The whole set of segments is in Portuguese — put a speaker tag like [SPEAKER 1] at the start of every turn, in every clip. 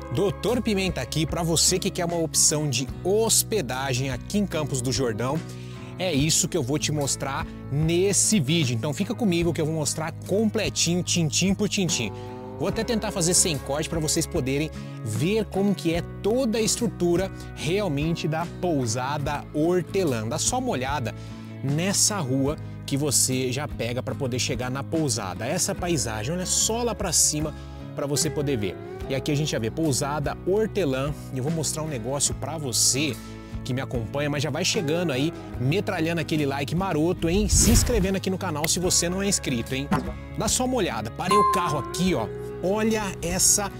[SPEAKER 1] Doutor Pimenta aqui para você que quer uma opção de hospedagem aqui em Campos do Jordão. É isso que eu vou te mostrar nesse vídeo. Então fica comigo que eu vou mostrar completinho, tintim por tintim. Vou até tentar fazer sem corte para vocês poderem ver como que é toda a estrutura realmente da pousada Hortelã. Dá só uma olhada nessa rua que você já pega para poder chegar na pousada. Essa paisagem, olha só lá para cima para você poder ver. E aqui a gente já vê pousada Hortelã. E eu vou mostrar um negócio para você que me acompanha, mas já vai chegando aí, metralhando aquele like maroto, hein? Se inscrevendo aqui no canal se você não é inscrito, hein? Dá só uma olhada. Parei o carro aqui, ó. Olha essa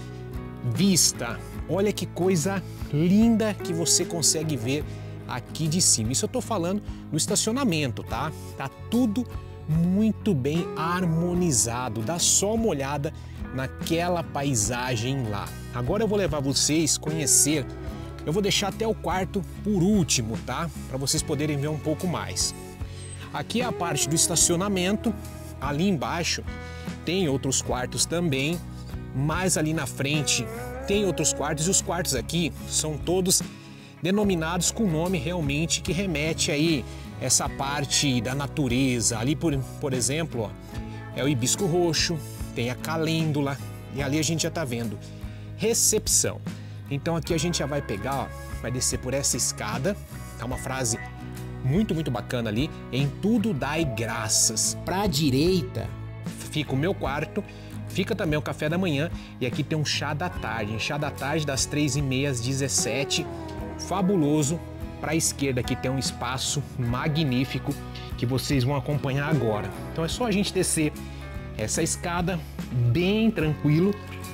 [SPEAKER 1] vista. Olha que coisa linda que você consegue ver aqui de cima. Isso eu tô falando no estacionamento, tá? Tá tudo muito bem harmonizado. Dá só uma olhada naquela paisagem lá. Agora eu vou levar vocês a conhecer. Eu vou deixar até o quarto por último, tá? Para vocês poderem ver um pouco mais. Aqui é a parte do estacionamento. Ali embaixo tem outros quartos também. Mais ali na frente tem outros quartos. E os quartos aqui são todos denominados com nome realmente que remete aí essa parte da natureza. Ali, por exemplo, ó, é o hibisco roxo, tem a calêndula e ali a gente já tá vendo recepção. Então aqui a gente já vai pegar, ó, vai descer por essa escada. É uma frase muito bacana ali. Em tudo dai graças. Para a direita fica o meu quarto, fica também o café da manhã e aqui tem um chá da tarde. Chá da tarde das 3h30 às 17h. Fabuloso. Para a esquerda aqui tem um espaço magnífico que vocês vão acompanhar agora. Então é só a gente descer essa escada bem tranquilo,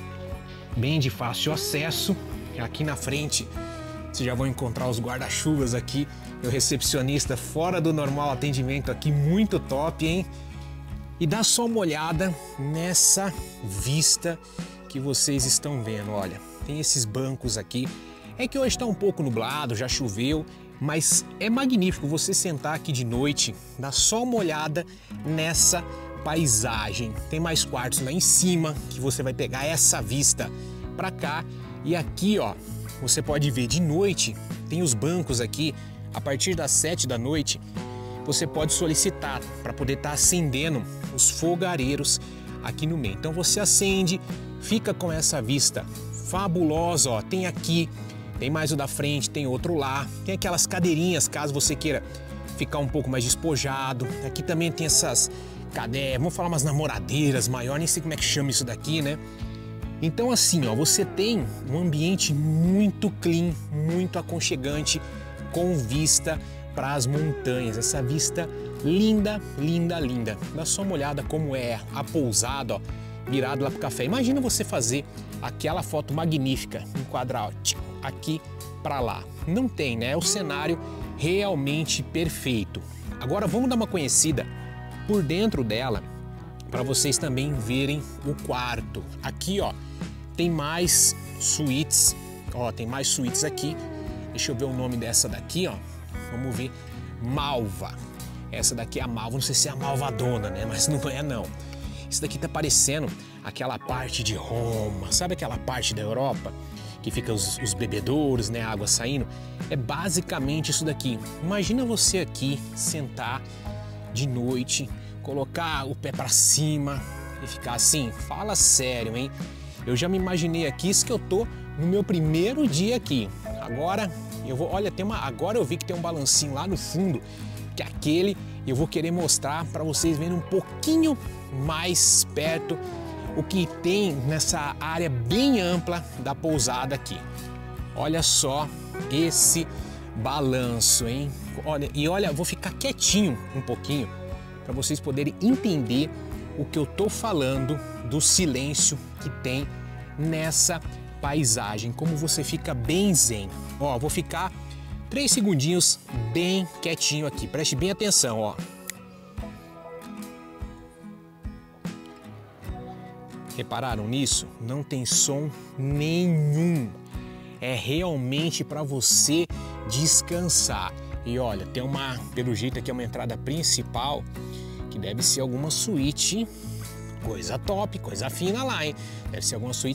[SPEAKER 1] bem de fácil acesso. Aqui na frente vocês já vão encontrar os guarda-chuvas aqui. Meu recepcionista fora do normal, atendimento aqui muito top, hein? E dá só uma olhada nessa vista que vocês estão vendo. Olha, tem esses bancos aqui. É que hoje está um pouco nublado, já choveu, mas é magnífico você sentar aqui de noite, dá só uma olhada nessa paisagem. Tem mais quartos lá em cima que você vai pegar essa vista para cá. E aqui, ó, você pode ver de noite, tem os bancos aqui. A partir das 7 da noite, você pode solicitar para poder estar acendendo os fogareiros aqui no meio. Então você acende, fica com essa vista fabulosa, ó. Tem aqui, tem mais o da frente, tem outro lá. Tem aquelas cadeirinhas, caso você queira ficar um pouco mais despojado. Aqui também tem essas cadeiras, vamos falar umas namoradeiras maior, nem sei como é que chama isso daqui, né? Então assim, ó, você tem um ambiente muito clean, muito aconchegante, com vista para as montanhas. Essa vista linda, linda, linda. Dá só uma olhada como é a pousada, ó, virado lá pro café. Imagina você fazer aquela foto magnífica, enquadrar, ó, aqui para lá. Não tem, né? É o cenário realmente perfeito. Agora vamos dar uma conhecida por dentro dela para vocês também verem o quarto. Aqui, ó, tem mais suítes. Ó, tem mais suítes aqui. Deixa eu ver o nome dessa daqui, ó. Vamos ver. Malva. Essa daqui é a Malva. Não sei se é a Malvadona, né? Mas não é, não. Isso daqui tá parecendo aquela parte de Roma. Sabe aquela parte da Europa que fica os bebedouros, né? A água saindo. É basicamente isso daqui. Imagina você aqui sentar de noite, colocar o pé para cima e ficar assim. Fala sério, hein? Eu já me imaginei aqui, isso que eu tô no meu primeiro dia aqui. Agora eu vou, olha, agora eu vi que tem um balancinho lá no fundo, que é aquele eu vou querer mostrar para vocês verem um pouquinho mais perto o que tem nessa área bem ampla da pousada aqui. Olha só esse balanço, hein? Olha, e olha, eu vou ficar quietinho um pouquinho para vocês poderem entender o que eu tô falando do silêncio que tem nessa paisagem, como você fica bem zen. Ó, vou ficar 3 segundinhos bem quietinho aqui, preste bem atenção, ó. Repararam nisso? Não tem som nenhum. É realmente para você descansar. E olha, tem uma, pelo jeito aqui é uma entrada principal, que deve ser alguma suíte, coisa top, coisa fina lá, hein? Deve ser alguma suíte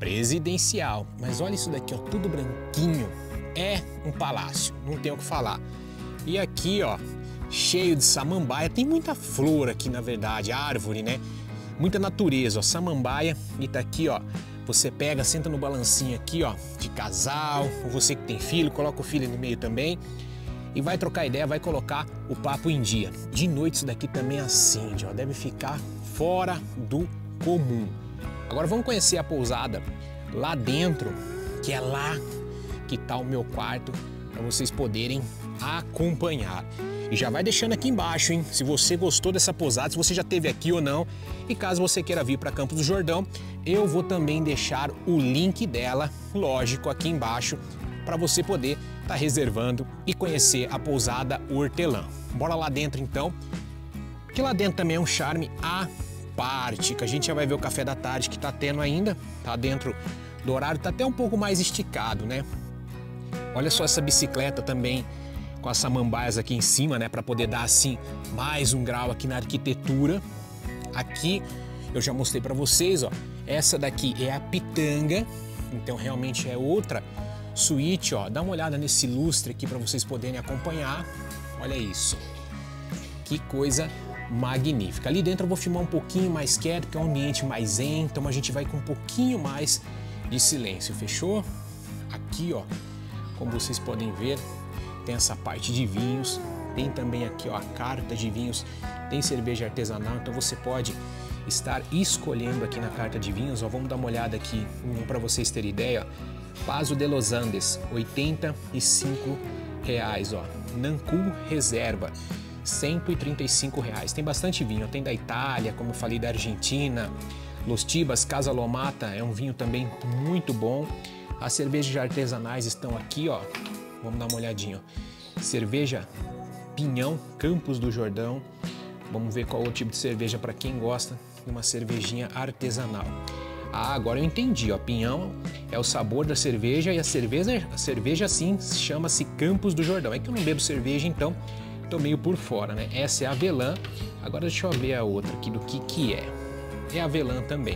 [SPEAKER 1] presidencial. Mas olha isso daqui, ó, tudo branquinho. É um palácio, não tem o que falar. E aqui, ó, cheio de samambaia. Tem muita flor aqui, na verdade, árvore, né? Muita natureza, ó, samambaia. E tá aqui, ó, você pega, senta no balancinho aqui, ó, de casal. Ou você que tem filho, coloca o filho no meio também. E vai trocar ideia, vai colocar o papo em dia. De noite isso daqui também acende, ó, deve ficar fora do comum. Agora vamos conhecer a pousada lá dentro, que é lá que tá o meu quarto, para vocês poderem acompanhar. E já vai deixando aqui embaixo, hein, se você gostou dessa pousada, se você já esteve aqui ou não. E caso você queira vir para Campos do Jordão, eu vou também deixar o link dela, lógico, aqui embaixo, para você poder estar reservando e conhecer a pousada Hortelã. Bora lá dentro então, que lá dentro também é um charme à parte, que a gente já vai ver o café da tarde que tá tendo ainda, tá dentro do horário, tá até um pouco mais esticado, né? Olha só essa bicicleta também com as samambaias aqui em cima, né, para poder dar assim mais um grau aqui na arquitetura. Aqui eu já mostrei para vocês, ó, essa daqui é a pitanga, então realmente é outra suíte, ó. Dá uma olhada nesse lustre aqui para vocês poderem acompanhar. Olha isso, que coisa magnífica. Ali dentro eu vou filmar um pouquinho mais quieto, que é um ambiente mais zen, então a gente vai com um pouquinho mais de silêncio, fechou? Aqui, ó, como vocês podem ver, tem essa parte de vinhos, tem também aqui, ó, a carta de vinhos, tem cerveja artesanal, então você pode estar escolhendo aqui na carta de vinhos, ó. Vamos dar uma olhada aqui para vocês terem ideia, ó. Paso de los Andes, R$ 85, ó. Nancu Reserva, R$ 135. Tem bastante vinho, tem da Itália, como eu falei, da Argentina. Los Tibas Casa Lomata é um vinho também muito bom. As cervejas artesanais estão aqui, ó. Vamos dar uma olhadinha, ó. Cerveja Pinhão, Campos do Jordão. Vamos ver qual é o tipo de cerveja para quem gosta de uma cervejinha artesanal. Ah, agora eu entendi, ó. Pinhão é o sabor da cerveja e a cerveja sim chama-se Campos do Jordão. É que eu não bebo cerveja, então tô meio por fora, né? Essa é a avelã. Agora deixa eu ver a outra aqui do que é. É avelã também.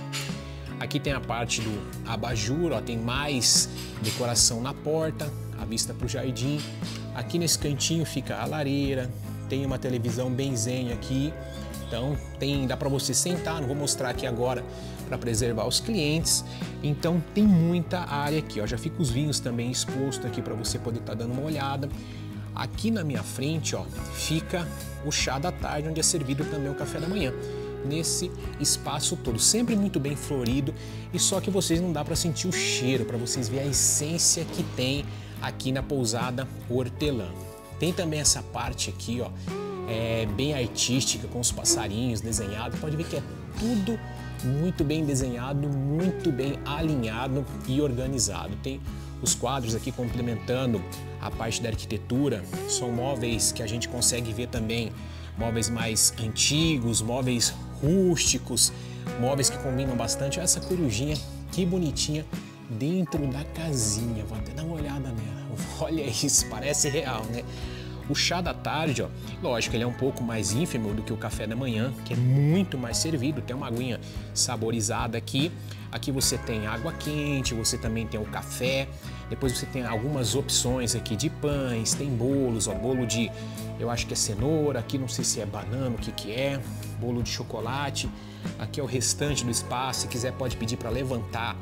[SPEAKER 1] Aqui tem a parte do abajur, ó, tem mais decoração na porta, a vista para o jardim. Aqui nesse cantinho fica a lareira, tem uma televisão bem zen aqui. Então dá para você sentar, não vou mostrar aqui agora para preservar os clientes. Então tem muita área aqui, ó. Já fica os vinhos também expostos aqui para você poder estar dando uma olhada. Aqui na minha frente, ó, fica o chá da tarde, onde é servido também o café da manhã. Nesse espaço todo, sempre muito bem florido, e só que vocês não dá para sentir o cheiro, para vocês verem a essência que tem aqui na pousada Hortelã. Tem também essa parte aqui, ó, bem artística, com os passarinhos desenhados. Pode ver que é tudo muito bem desenhado, muito bem alinhado e organizado. Tem os quadros aqui complementando a parte da arquitetura. São móveis que a gente consegue ver também, móveis mais antigos, móveis rústicos, móveis que combinam bastante. Olha essa corujinha, que bonitinha, dentro da casinha. Vou até dar uma olhada nela. Olha isso, parece real, né? O chá da tarde, ó, lógico, ele é um pouco mais ínfimo do que o café da manhã, que é muito mais servido. Tem uma aguinha saborizada aqui. Aqui você tem água quente, você também tem o café. Depois você tem algumas opções aqui de pães, tem bolos, ó, bolo de, eu acho que é cenoura, aqui não sei se é banana, o que é, bolo de chocolate. Aqui é o restante do espaço, se quiser pode pedir para levantar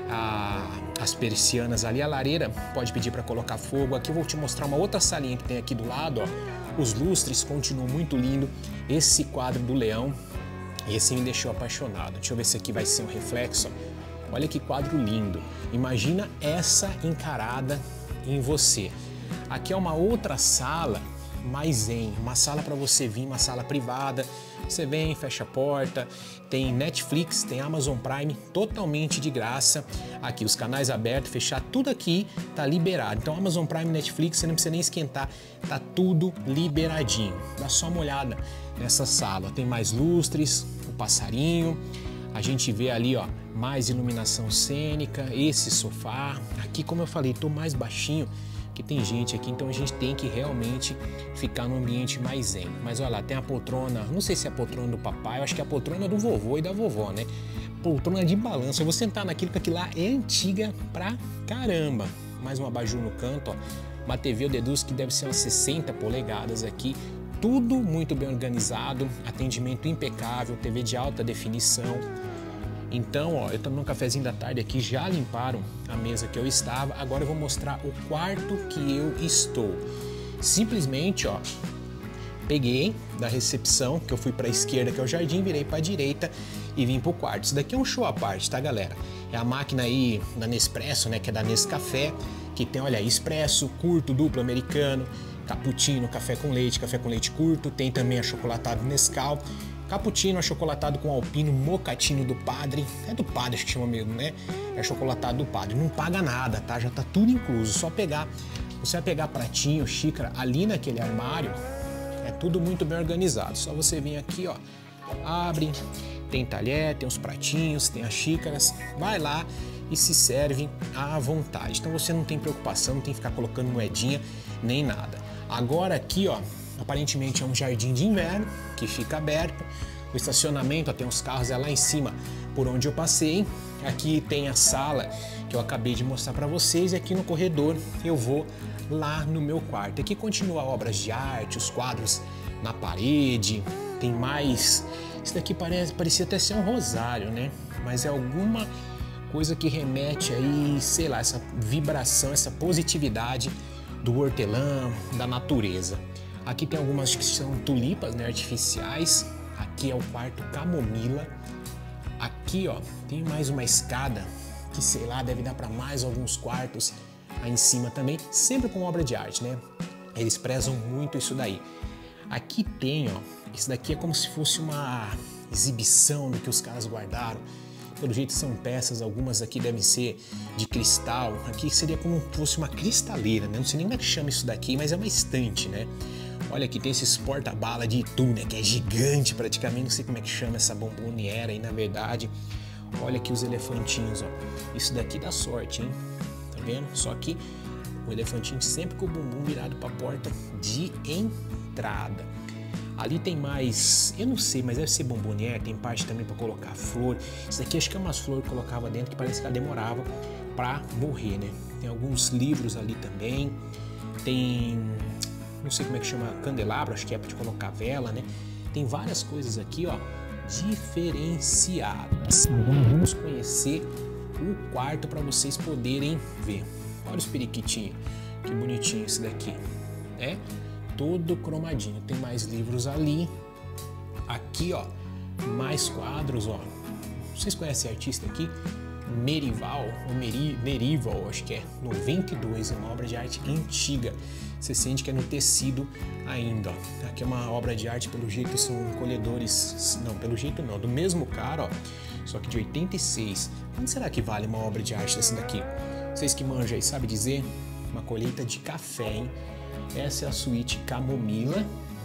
[SPEAKER 1] as persianas ali, a lareira pode pedir para colocar fogo. Aqui eu vou te mostrar uma outra salinha que tem aqui do lado, ó. Os lustres continuam muito lindo. Esse quadro do leão, esse me deixou apaixonado. Deixa eu ver se aqui vai ser um reflexo, ó. Olha que quadro lindo. Imagina essa encarada em você. Aqui é uma outra sala mais zen, uma sala para você vir, uma sala privada. Você vem, fecha a porta, tem Netflix, tem Amazon Prime totalmente de graça. Aqui os canais abertos, fechar tudo aqui tá liberado. Então Amazon Prime, Netflix, você não precisa nem esquentar, tá tudo liberadinho. Dá só uma olhada nessa sala. Tem mais lustres, o passarinho. A gente vê ali, ó, mais iluminação cênica, esse sofá. Aqui, como eu falei, tô mais baixinho, que tem gente aqui, então a gente tem que realmente ficar num ambiente mais zen. Mas olha lá, tem a poltrona, não sei se é a poltrona do papai, eu acho que é a poltrona do vovô e da vovó, né? poltrona de balanço. Eu vou sentar naquilo, que aquilo lá é antiga pra caramba. Mais um abajur no canto, ó. Uma TV, eu deduzo que deve ser umas 60 polegadas aqui. Tudo muito bem organizado, atendimento impecável, TV de alta definição. Então, ó, eu tomei um cafezinho da tarde aqui, já limparam a mesa que eu estava. Agora eu vou mostrar o quarto que eu estou. Simplesmente, ó, peguei da recepção, que eu fui para a esquerda, que é o jardim, virei para a direita e vim pro quarto. Isso daqui é um show à parte, tá, galera? É a máquina aí da Nespresso, né, que é da Nescafé, que tem, olha, expresso, curto, duplo, americano, cappuccino, café com leite curto, tem também achocolatado Nescau, cappuccino achocolatado com alpino, mocatino do padre, é do padre acho que chama mesmo, né? É achocolatado do padre, não paga nada, tá? Já tá tudo incluso, só pegar, você vai pegar pratinho, xícara ali naquele armário, é tudo muito bem organizado, só você vir aqui, ó, abre, tem talher, tem os pratinhos, tem as xícaras, vai lá e se serve à vontade. Então você não tem preocupação, não tem que ficar colocando moedinha nem nada. Agora aqui, ó, aparentemente é um jardim de inverno que fica aberto. O estacionamento, ó, tem os carros, é lá em cima por onde eu passei. Aqui tem a sala que eu acabei de mostrar para vocês e aqui no corredor eu vou lá no meu quarto. Aqui continua obras de arte, os quadros na parede, tem mais... Isso daqui parecia até ser um rosário, né? Mas é alguma coisa que remete aí, sei lá, essa vibração, essa positividade do hortelã, da natureza. Aqui tem algumas que são tulipas, né, artificiais. Aqui é o quarto camomila. Aqui, ó, tem mais uma escada que, sei lá, deve dar para mais alguns quartos aí em cima também, sempre com obra de arte, né? Eles prezam muito isso daí. Aqui tem, ó, isso daqui é como se fosse uma exibição do que os caras guardaram. Pelo jeito são peças, algumas aqui devem ser de cristal. Aqui seria como se fosse uma cristaleira, né? Não sei nem como é que chama isso daqui, mas é uma estante, né? Olha, aqui tem esses porta-bala de Itu, né? Que é gigante praticamente, não sei como é que chama essa bomboniera aí, na verdade. Olha aqui os elefantinhos, ó. Isso daqui dá sorte, hein? Tá vendo? Só que o elefantinho sempre com o bumbum virado para a porta de entrada. Ali tem mais, eu não sei, mas deve ser bomboniere, tem parte também para colocar flor. Isso daqui acho que é umas flores que colocava dentro que parece que ela demorava para morrer, né? Tem alguns livros ali também. Tem, não sei como é que chama, candelabro, acho que é para colocar vela, né? Tem várias coisas aqui, ó, diferenciadas. Agora vamos conhecer o quarto para vocês poderem ver. Olha os periquitinhos, que bonitinho esse daqui, né? Todo cromadinho, tem mais livros ali. Aqui, ó, mais quadros, ó. Vocês conhecem a artista aqui? Merival, ou Merival, acho que é 92, é uma obra de arte antiga. Você sente que é no tecido ainda, ó. Aqui é uma obra de arte, pelo jeito são colhedores, não, pelo jeito não, do mesmo cara, ó, só que de 86. Quanto será que vale uma obra de arte dessa daqui? Vocês que manjam aí, sabe dizer? Uma colheita de café, hein? Essa é a suíte camomila.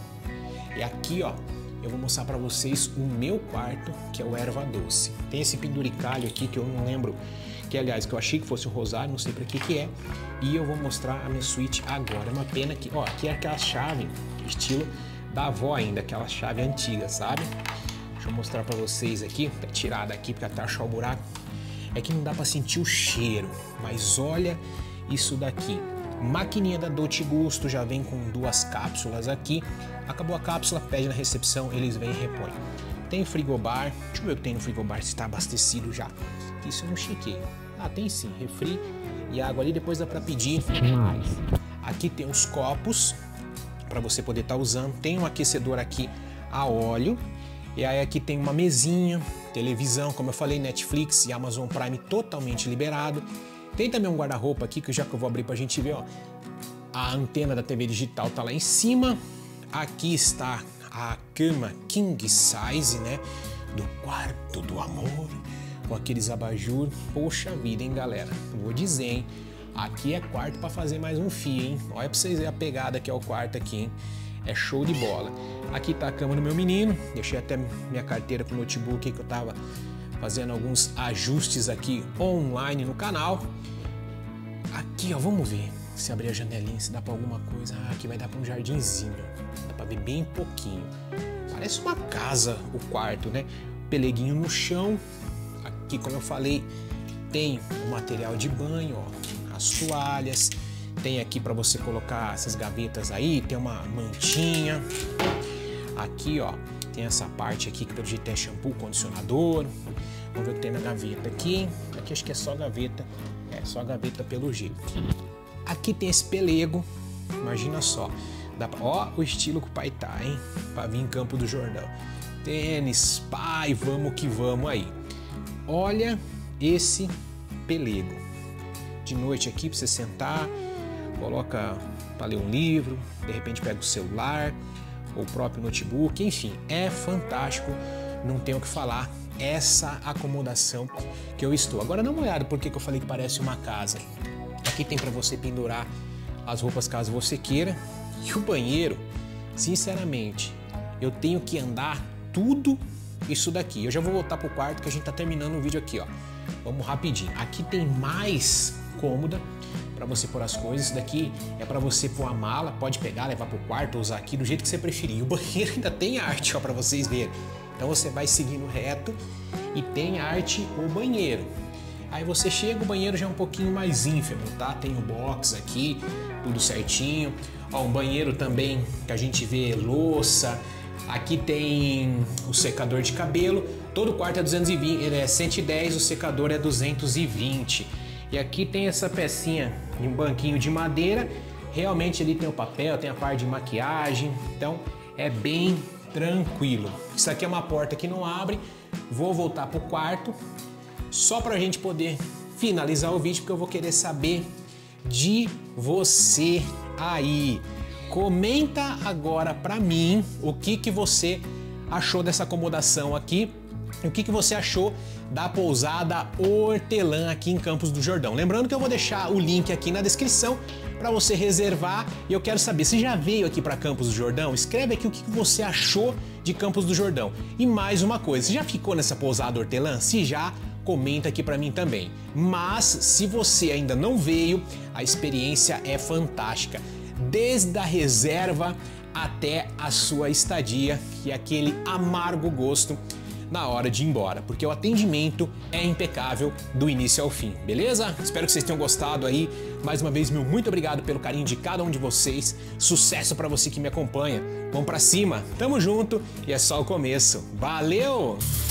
[SPEAKER 1] E aqui, ó, eu vou mostrar para vocês o meu quarto, que é o erva doce. Tem esse penduricalho aqui que eu não lembro, que aliás, que eu achei que fosse um rosário, não sei para que é. E eu vou mostrar a minha suíte agora. É uma pena que, ó, aqui é aquela chave, estilo da avó ainda, aquela chave antiga, sabe? Deixa eu mostrar para vocês aqui, tá tirada aqui para achar o buraco. É que não dá para sentir o cheiro, mas olha isso daqui. Maquininha da Dolce Gusto, já vem com 2 cápsulas aqui. Acabou a cápsula, pede na recepção, eles vêm e repõem. Tem frigobar, deixa eu ver o que tem no frigobar, se está abastecido já. Isso eu não chequei. Ah, tem sim, refri e água ali, depois dá para pedir mais. Aqui tem os copos, para você poder estar usando. Tem um aquecedor aqui a óleo. E aí aqui tem uma mesinha, televisão, como eu falei, Netflix e Amazon Prime totalmente liberado. Tem também um guarda-roupa aqui, que já que eu vou abrir pra gente ver, ó. A antena da TV digital tá lá em cima. Aqui está a cama king size, né? Do quarto do amor, com aqueles abajur. Poxa vida, hein, galera? Vou dizer, hein? Aqui é quarto pra fazer mais um fio, hein? Olha pra vocês verem a pegada que é o quarto aqui, hein? É show de bola. Aqui tá a cama do meu menino. Deixei até minha carteira com o notebook que eu tava fazendo alguns ajustes aqui online no canal. Aqui, ó, vamos ver se abrir a janelinha, se dá pra alguma coisa. Ah, aqui vai dar pra um jardinzinho. Dá pra ver bem pouquinho. Parece uma casa o quarto, né? Peleguinho no chão. Aqui, como eu falei, tem o material de banho, ó, as toalhas, tem aqui para você colocar essas gavetas aí, tem uma mantinha. Aqui, ó, tem essa parte aqui que pelo jeito tem shampoo, condicionador. Vamos ver o que tem na gaveta aqui. Aqui acho que é só gaveta, só gaveta pelo jeito. Aqui tem esse pelego, imagina só. Ó o estilo que o pai tá, hein? Pra vir em Campo do Jordão. Tênis, pai, vamos que vamos aí. Olha esse pelego. De noite aqui pra você sentar, coloca para ler um livro, de repente pega o celular, ou o próprio notebook, enfim, é fantástico, não tenho o que falar, essa acomodação que eu estou. Agora dá uma olhada porque que eu falei que parece uma casa. Aqui tem para você pendurar as roupas caso você queira. E o banheiro, sinceramente, eu tenho que andar tudo isso daqui. Eu já vou voltar pro quarto que a gente tá terminando o vídeo aqui, ó. Vamos rapidinho. Aqui tem mais cômoda para você pôr as coisas. Isso daqui é para você pôr a mala, pode pegar, levar pro quarto, usar aqui do jeito que você preferir. O banheiro ainda tem arte, ó, para vocês verem. Então você vai seguindo reto e tem arte o banheiro. Aí você chega, o banheiro já é um pouquinho mais ínfimo, tá? Tem o box aqui, tudo certinho. Ó, um banheiro também que a gente vê louça. Aqui tem o secador de cabelo. Todo quarto é 220, ele é 110, o secador é 220. E aqui tem essa pecinha de um banquinho de madeira. Realmente ali tem o papel, tem a parte de maquiagem. Então é bem tranquilo. Isso aqui é uma porta que não abre. Vou voltar pro quarto só pra gente poder finalizar o vídeo, porque eu vou querer saber de você aí. Comenta agora pra mim o que você achou dessa acomodação aqui. O que você achou da pousada Hortelã aqui em Campos do Jordão. Lembrando que eu vou deixar o link aqui na descrição para você reservar. E eu quero saber, se já veio aqui para Campos do Jordão? Escreve aqui o que você achou de Campos do Jordão. E mais uma coisa, você já ficou nessa pousada Hortelã? Se já, comenta aqui para mim também. Mas se você ainda não veio, a experiência é fantástica. Desde a reserva até a sua estadia e aquele amargo gosto na hora de ir embora, porque o atendimento é impecável do início ao fim, beleza? Espero que vocês tenham gostado aí. Mais uma vez, meu muito obrigado pelo carinho de cada um de vocês. Sucesso para você que me acompanha. Vamos para cima, tamo junto e é só o começo. Valeu!